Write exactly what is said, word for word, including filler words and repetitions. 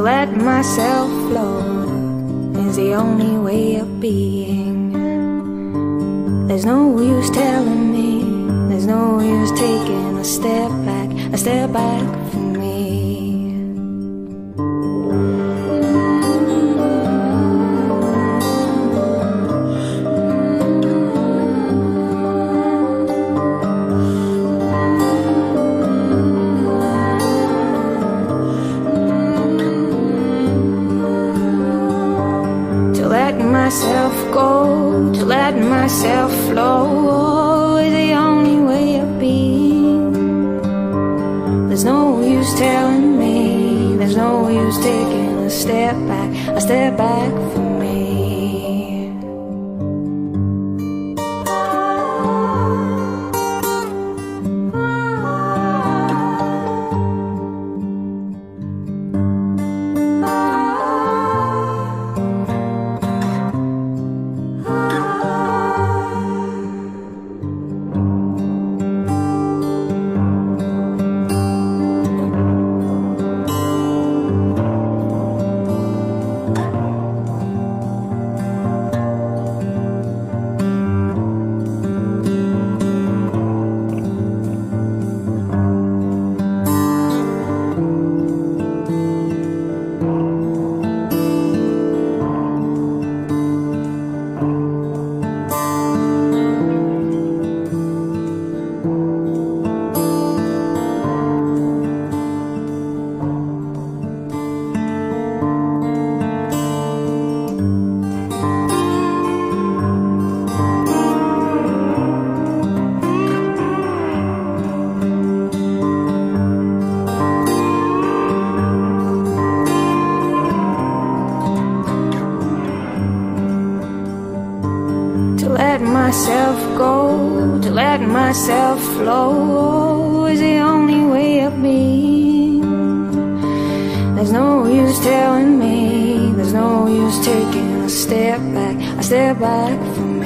let myself float is the only way of being. There's no use telling me, there's no use taking a step back, a step back from me. To let myself go, to let myself flow is the only way of being. There's no use telling me, there's no use taking a step back, a step back from me. To let myself go, to let myself flow is the only way of being. There's no use telling me, there's no use taking a step back, a step back from me.